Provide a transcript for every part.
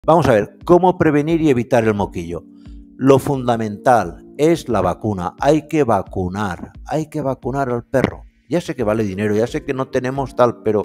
Vamos a ver, ¿cómo prevenir y evitar el moquillo? Lo fundamental es la vacuna. Hay que vacunar al perro. Ya sé que vale dinero, ya sé que no tenemos tal, pero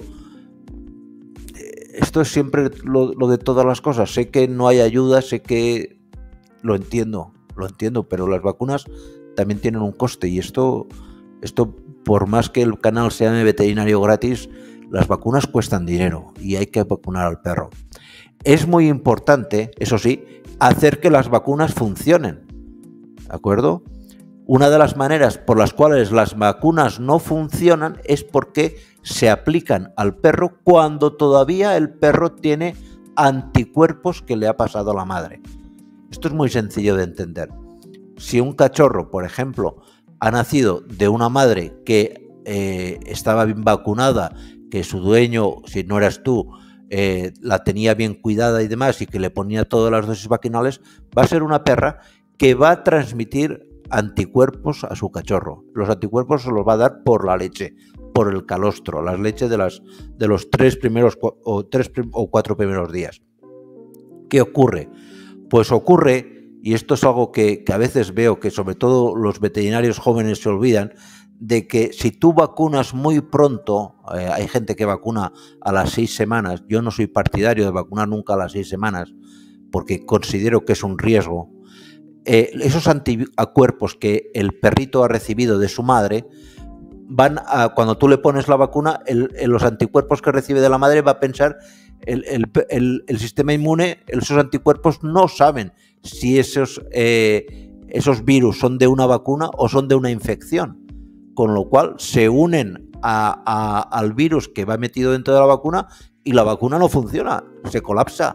esto es siempre lo de todas las cosas. Sé que no hay ayuda, sé que lo entiendo, pero las vacunas también tienen un coste y esto por más que el canal sea de veterinario gratis, las vacunas cuestan dinero y hay que vacunar al perro. Es muy importante, eso sí, hacer que las vacunas funcionen, ¿de acuerdo? Una de las maneras por las cuales las vacunas no funcionan es porque se aplican al perro cuando todavía el perro tiene anticuerpos que le ha pasado a la madre. Esto es muy sencillo de entender. Si un cachorro, por ejemplo, ha nacido de una madre que estaba bien vacunada, que su dueño, si no eras tú, la tenía bien cuidada y demás, y que le ponía todas las dosis vacunales, va a ser una perra que va a transmitir anticuerpos a su cachorro. Los anticuerpos se los va a dar por la leche, por el calostro, las leches de los 3 o 4 primeros días. ¿Qué ocurre? Pues ocurre, y esto es algo que a veces veo que sobre todo los veterinarios jóvenes se olvidan, de que si tú vacunas muy pronto, hay gente que vacuna a las 6 semanas, yo no soy partidario de vacunar nunca a las 6 semanas, porque considero que es un riesgo. Esos anticuerpos que el perrito ha recibido de su madre, van a, cuando tú le pones la vacuna, los anticuerpos que recibe de la madre va a pensar, el sistema inmune, esos anticuerpos no saben si esos virus son de una vacuna o son de una infección, con lo cual se unen al virus que va metido dentro de la vacuna y la vacuna no funciona, se colapsa.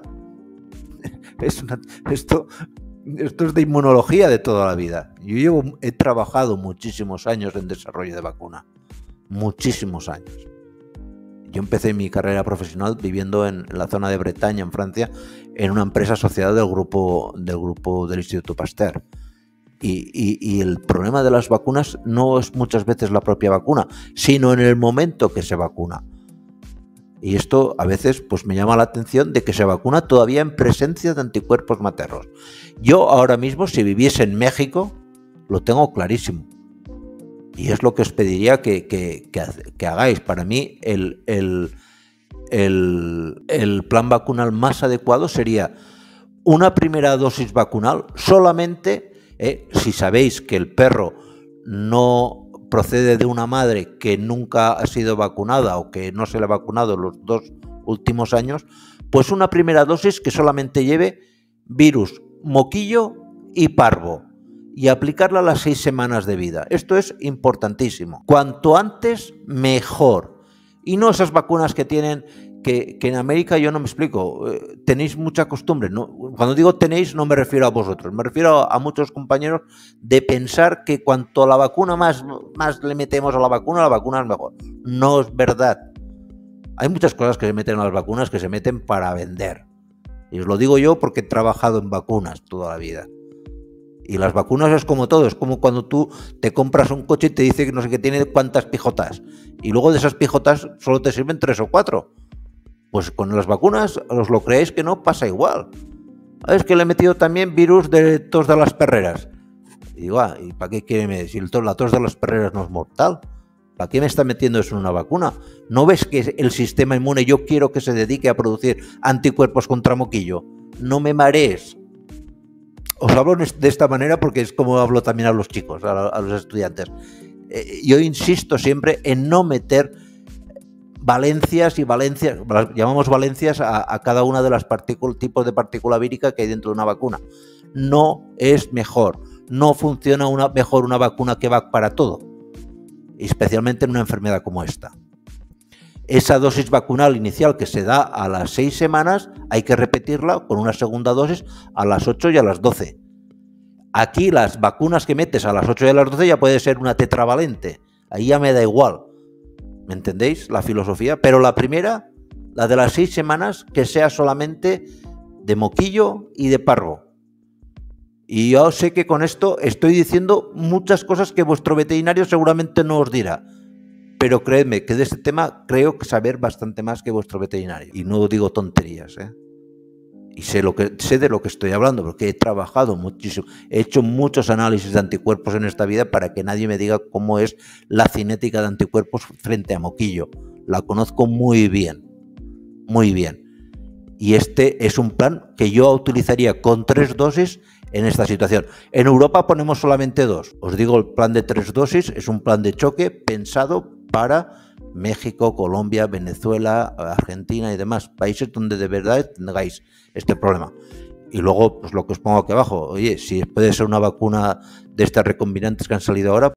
Esto es de inmunología de toda la vida. Yo he trabajado muchísimos años en desarrollo de vacuna, muchísimos años. Yo empecé mi carrera profesional viviendo en la zona de Bretaña, en Francia, en una empresa asociada del grupo del Instituto Pasteur. Y el problema de las vacunas no es muchas veces la propia vacuna, sino en el momento que se vacuna. Y esto a veces pues me llama la atención de que se vacuna todavía en presencia de anticuerpos maternos. Yo ahora mismo, si viviese en México, lo tengo clarísimo. Y es lo que os pediría que hagáis. Para mí el plan vacunal más adecuado sería una primera dosis vacunal solamente si sabéis que el perro no procede de una madre que nunca ha sido vacunada o que no se le ha vacunado los 2 últimos años, pues una primera dosis que solamente lleve virus, moquillo y parvo, y aplicarla a las 6 semanas de vida. Esto es importantísimo. Cuanto antes, mejor. Y no esas vacunas que tienen, que en América yo no me explico, tenéis mucha costumbre, ¿no? Cuando digo tenéis no me refiero a vosotros, me refiero a muchos compañeros de pensar que cuanto a la vacuna más le metemos a la vacuna es mejor. No es verdad. Hay muchas cosas que se meten a las vacunas que se meten para vender. Y os lo digo yo porque he trabajado en vacunas toda la vida. Y las vacunas es como todo, es como cuando tú te compras un coche y te dice que no sé qué tiene cuántas pijotas. Y luego de esas pijotas solo te sirven 3 o 4. Pues con las vacunas, os lo creéis que no, pasa igual. Es que le he metido también virus de tos de las perreras. Y digo, ¿y para qué quiere decir? La tos de las perreras no es mortal. ¿Para qué me está metiendo eso en una vacuna? ¿No ves que el sistema inmune yo quiero que se dedique a producir anticuerpos contra moquillo? No me marees. Os hablo de esta manera porque es como hablo también a los chicos, a los estudiantes. Yo insisto siempre en no meter valencias, llamamos valencias a cada una de las tipos de partícula vírica que hay dentro de una vacuna. No es mejor, no funciona mejor una vacuna que va para todo, especialmente en una enfermedad como esta. Esa dosis vacunal inicial que se da a las 6 semanas hay que repetirla con una segunda dosis a las 8 y a las 12. Aquí las vacunas que metes a las 8 y a las 12 ya puede ser una tetravalente, ahí ya me da igual. ¿Me entendéis la filosofía? Pero la primera, la de las 6 semanas, que sea solamente de moquillo y de parvo. Y yo sé que con esto estoy diciendo muchas cosas que vuestro veterinario seguramente no os dirá. Pero creedme que de este tema creo que saber bastante más que vuestro veterinario. Y no digo tonterías, ¿eh? Y sé de lo que estoy hablando, porque he trabajado muchísimo, he hecho muchos análisis de anticuerpos en esta vida para que nadie me diga cómo es la cinética de anticuerpos frente a moquillo. La conozco muy bien, muy bien. Y este es un plan que yo utilizaría con 3 dosis en esta situación. En Europa ponemos solamente 2. Os digo, el plan de 3 dosis es un plan de choque pensado para México, Colombia, Venezuela, Argentina y demás países donde de verdad tengáis este problema. Y luego, pues lo que os pongo aquí abajo, oye, si puede ser una vacuna de estas recombinantes que han salido ahora,